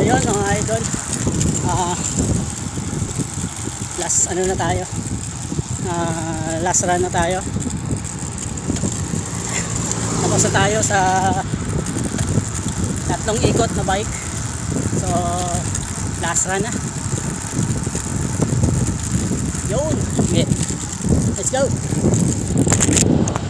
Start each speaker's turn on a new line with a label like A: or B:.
A: yun mga idol, last ano na tayo, last run na tayo. Tapos na tayo sa tatlong ikot na bike. So last run na yun. Okay, let's go.